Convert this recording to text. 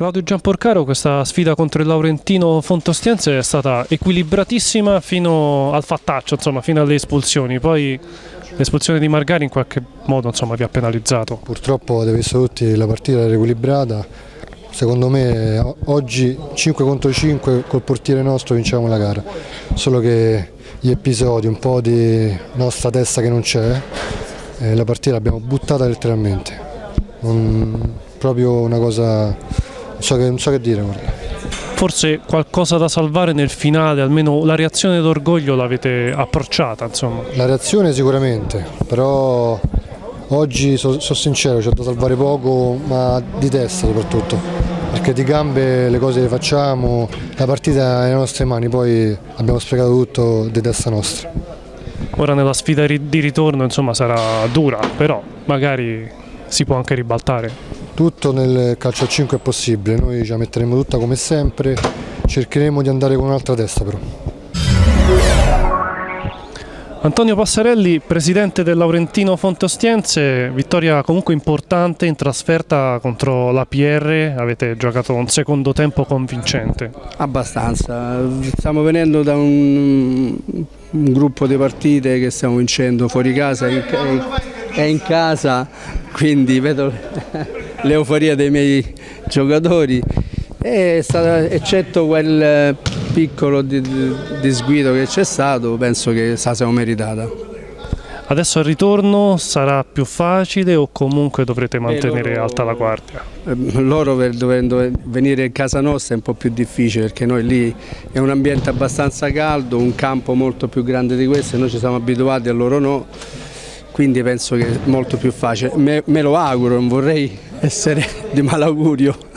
Claudio Giamporcaro, questa sfida contro il Laurentino Fontostiense è stata equilibratissima fino al fattaccio, insomma, fino alle espulsioni, poi l'espulsione di Margari in qualche modo, insomma, vi ha penalizzato. Purtroppo avete visto tutti, la partita era equilibrata, secondo me oggi 5 contro 5 col portiere nostro vinciamo la gara, solo che gli episodi, un po' di nostra testa che non c'è, la partita l'abbiamo buttata letteralmente, proprio una cosa, non so che dire. Guarda. Forse qualcosa da salvare nel finale, almeno la reazione d'orgoglio l'avete approcciata, insomma. La reazione sicuramente, però oggi sono sincero, c'è da salvare poco, ma di testa soprattutto, perché di gambe le cose le facciamo, la partita è nelle nostre mani, poi abbiamo sprecato tutto di testa nostra. Ora nella sfida di ritorno, insomma, sarà dura, però magari si può anche ribaltare. Tutto nel calcio a 5 è possibile, noi ci la metteremo tutta come sempre, cercheremo di andare con un'altra testa però. Antonio Passarelli, presidente del Laurentino Fontostiense, vittoria comunque importante in trasferta contro l'APR, avete giocato un secondo tempo convincente. Abbastanza, stiamo venendo da un gruppo di partite che stiamo vincendo fuori casa e in casa, quindi vedo l'euforia dei miei giocatori, eccetto quel piccolo disguido che c'è stato, penso che se la siamo meritata. Adesso al ritorno sarà più facile o comunque dovrete mantenere alta la guardia? Loro dovendo venire in casa nostra è un po' più difficile, perché noi lì è un ambiente abbastanza caldo, un campo molto più grande di questo e noi ci siamo abituati a loro no, quindi penso che è molto più facile. Me lo auguro, non vorrei essere di malaugurio.